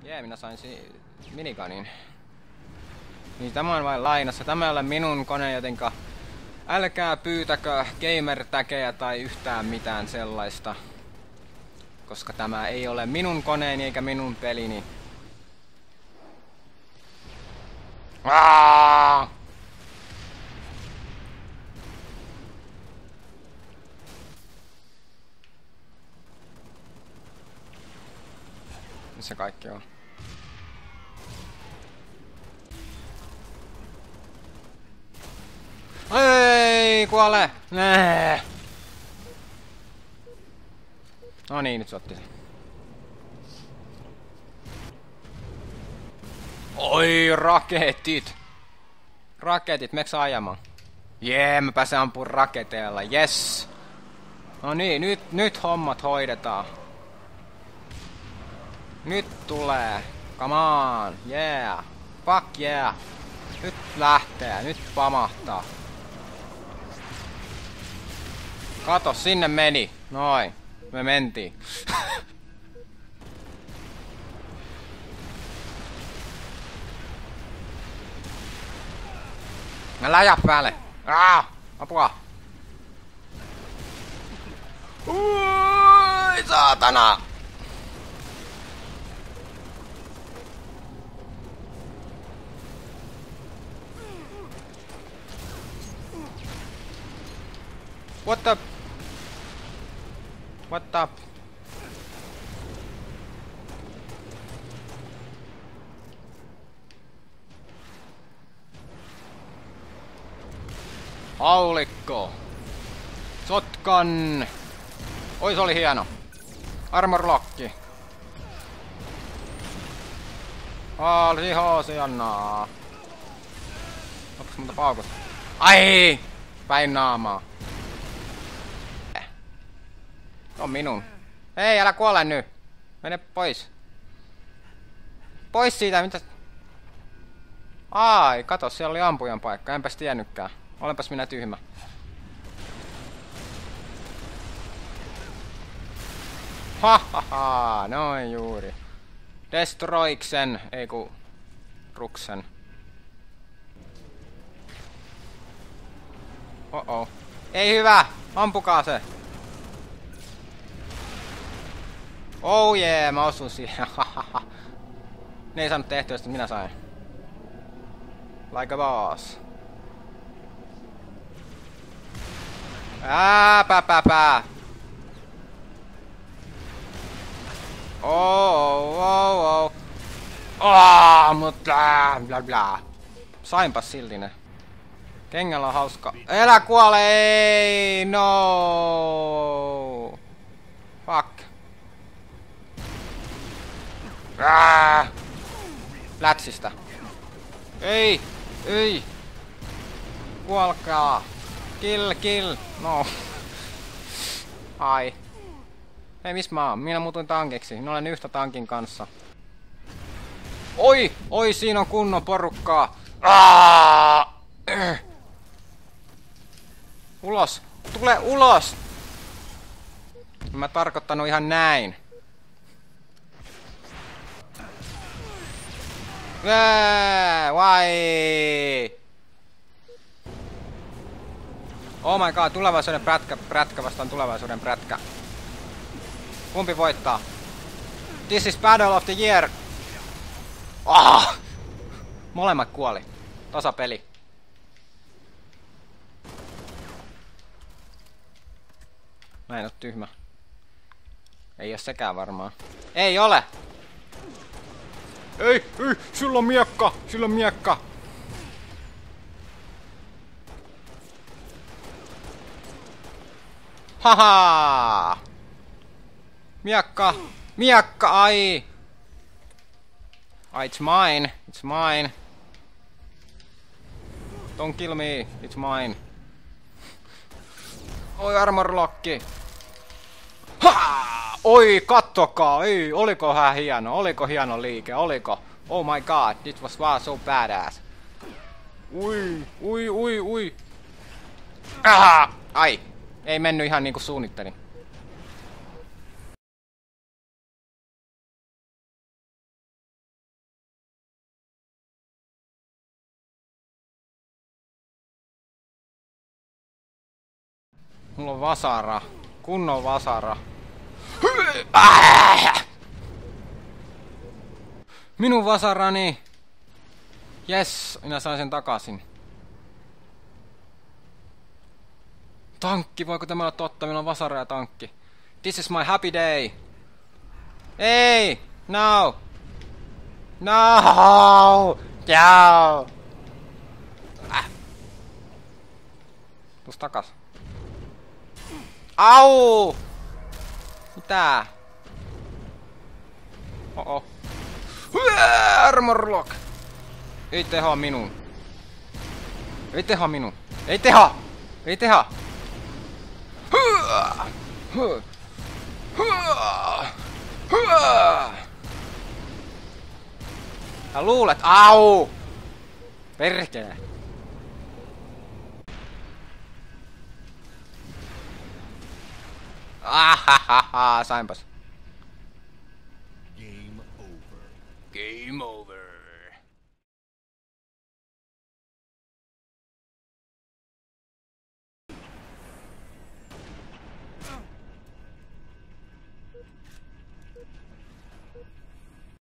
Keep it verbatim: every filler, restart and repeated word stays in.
Jee, minä sain si minikanin. Niin tämä on vain lainassa. Tämä ei ole minun kone, jotenka älkää pyytäkö gamer-täkejä tai yhtään mitään sellaista. Koska tämä ei ole minun koneeni eikä minun pelini. Aaaa! Missä kaikki on? Ei, kuole! Nee. No niin, nyt se otti sen. Oi, raketit! Raketit, meksä ajamaan? Jee, mä pääsen ampumaan raketeilla, yes! No niin, nyt, nyt hommat hoidetaan. Nyt tulee. Come on, yeah. Fuck yeah. Nyt lähtee, nyt pamahtaa. Kato, sinne meni. Noin. Me mentiin. Mä läjä päälle. Aa, apua. Ui, saatana. What the? What the? Haulikko. Sotkan. Oi, se oli hieno. Armor Locki. Halsi hoosiannaa. Onks muuta paukut? Ai! Päin naamaa. On minun. Ei, älä kuole nyt. Mene pois. Pois siitä, mitä... Ai, kato, siellä oli ampujan paikka. Enpäs tiennytkään. Olenpas minä tyhmä. Hahaha, noin juuri. Destroiksen, ei ku... Ruksen. Oh oh. Ei hyvä! Ampukaa se! Oh yeah, mä osun siihen. Ne ei saanut tehtyä, että minä sain. Like a boss. Ää, pää, pää, pää. Oh, oh, oh. Ah, mutta bla bla. Sainpas silti ne. Kengällä on hauska. Elä kuole, ei, no. Fuck. Ää! Lätsistä. Ei! Ei! Kuolkaa! Kill, kill! No. Ai. Ei, missä mä oon? Minä muutuin tankiksi. Minä olen yhtä tankin kanssa. Oi! Oi, siinä on kunnon porukkaa! Aa! Ulos! Tule ulos! Mä tarkoittanut ihan näin. Eee, why? Oh my god, tulevaisuuden prätkä, prätkä vastaan tulevaisuuden prätkä. Kumpi voittaa? This is battle of the year. Ah! Molemmat kuoli. Tasapeli. Mä en oo tyhmä. Ei oo sekään varmaan. Ei ole! Ei, ei, sillä on miekka, sillä on miekka. Haha! Miekka, miekka, ai! Ah, it's mine, it's mine. Don't kill me, it's mine. Oi, armor locki. Ha! Oi, kattokaa, ei, oliko hän hieno, oliko hieno liike, oliko? Oh my god, this was wow, so badass. Ui, ui, ui, ui. Aha! Ai, ei mennyt ihan niinku suunnittelin. Mulla on vasara. Kunnon vasara. Minun vasarani! Yes, minä sain sen takaisin. Tankki, voiko tämä olla totta? Meillä on vasara ja tankki. This is my happy day. Ei! No! No! Joo! Äh. Tuus takas. Au! Mitä? Oh-oh. Armor lock! Ei tehoa minuun. Ei tehoa minuun. Ei tehoa! Ei tehoa! Sä luulet, au! Perkele! Ahahaha, sainpas. Game over. Game over.